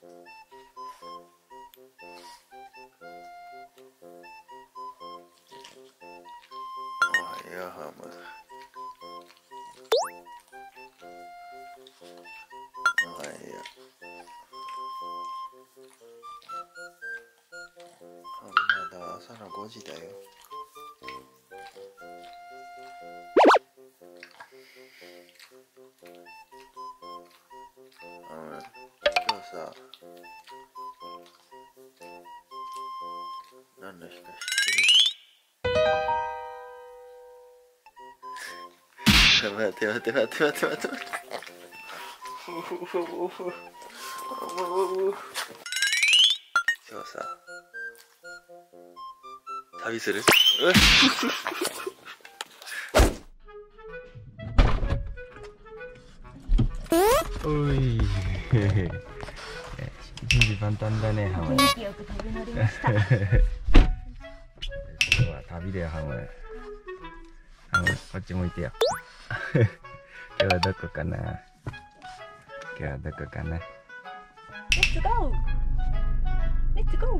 おはようハム。おはよう。まだ朝の5時だよ。今日さ、何の日か知ってる？待って待って待って待って待って待って。今日さ、旅する？ おい準備万端だね、ハム。 元気よく旅乗りました。 今日は旅だよ、ハム。ハム、こっち向いてよ。今日はどこかな。今日はどこかな。 Let's go! Let's go!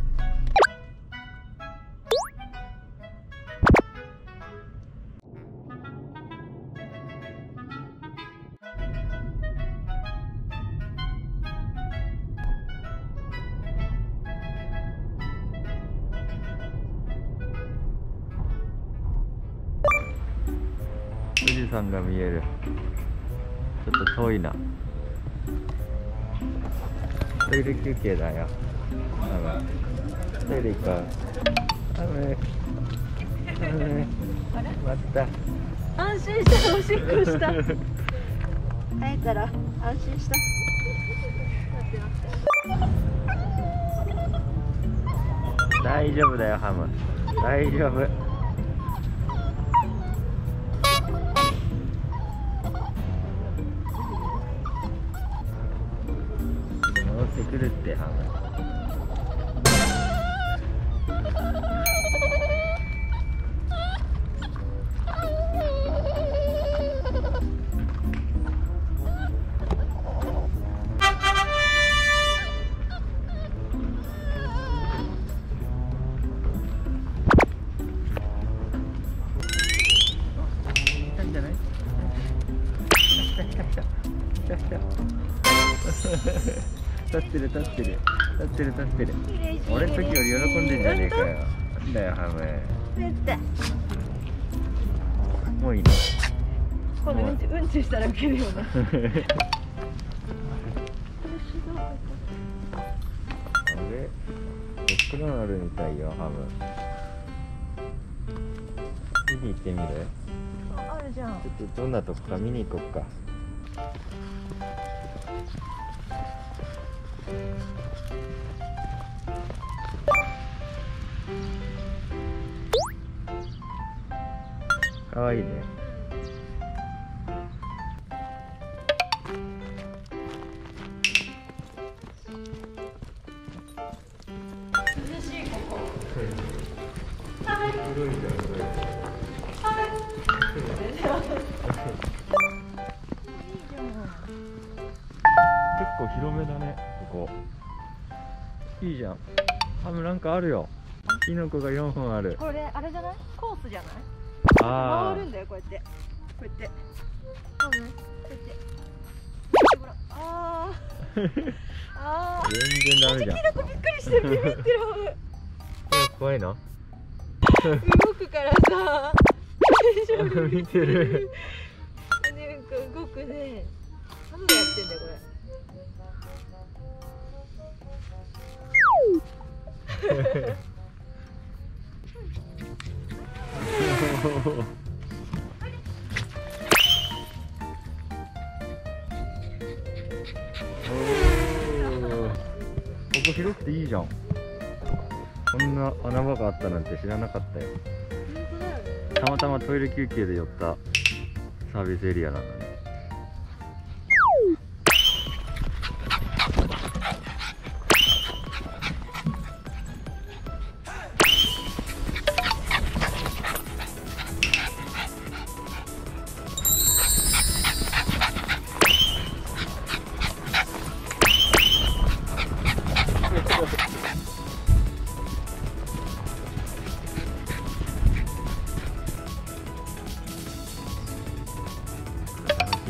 富士山が見える。ちょっと遠いな。トイレ休憩だよ。トイレ行こう。雨待った。 安心したおしっこした。帰ったら安心した。 大丈夫だよ、ハム。大丈夫。戻ってくるってハム。立ってる立ってる立ってる立ってる。俺の時より喜んでんじゃねえかよ。なんだよハム。もういいの。 今度うんちしたら受けるよね。 あれ、レストランあるみたいよ、ハム。見に行ってみる？ あるじゃん。 ちょっとどんなとこか見に行こっか。かわいいね。 涼しいここ。 広いじゃん、これ。結構広めだね、ここ。いいじゃん。ハムなんかあるよ。キノコが4本ある。 これあれじゃない？コースじゃない？ あ回るんだよ、こうやって。こうやって。こうやって。ほら、ああ。 全然ダメじゃん。 キノコびっくりしてビビってるハム。 怖いの？ 動くからさ。 見てる。 なんか動くね。ハムがやってんだよ、これ。 ここ広くていいじゃん。こんな穴場があったなんて知らなかったよ。 本当だよね。 たまたまトイレ休憩で寄ったサービスエリアなのに。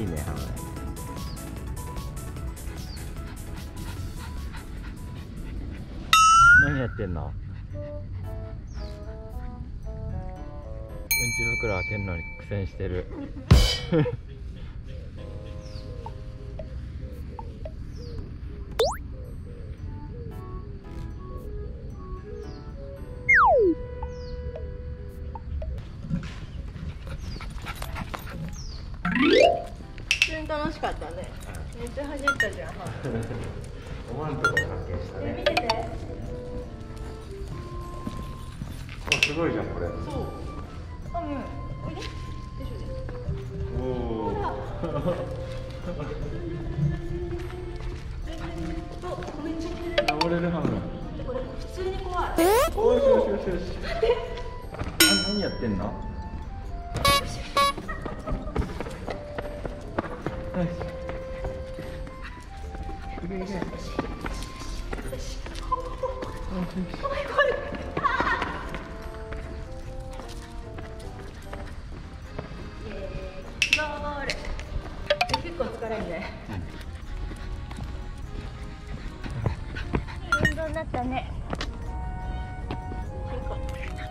いねハム。何やってんの？うんち袋開けんのに苦戦してる。 普通に楽しかったね。めっちゃ走ったじゃん。 思わんとこで発見したね。 見てて。 お、すごいじゃんこれ。 そう。あ、もう、おいで。でしょで。 おお。 めっちゃ綺麗。 登れるハム。 これ普通に怖い。 おしよしよしよし。何やってんの？いけいけ。 ゴール。結構疲れるね。いい運動になったね。最高。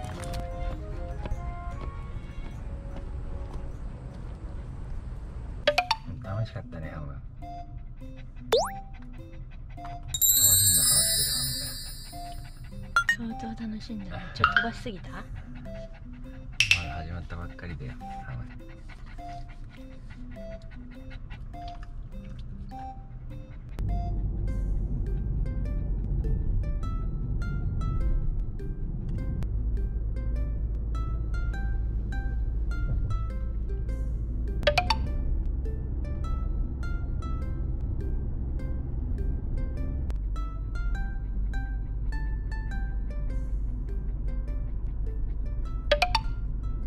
楽しかったねハム。楽しんだ顔してるハムが。 相当楽しんだね。ちょっと飛ばしすぎた？ まだ始まったばっかりだよハム。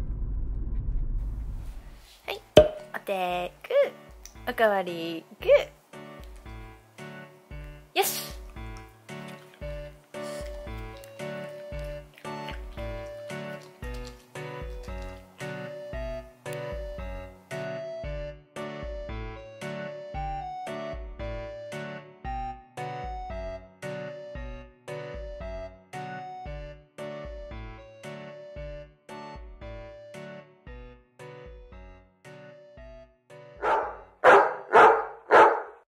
お手グー、おかわりグー。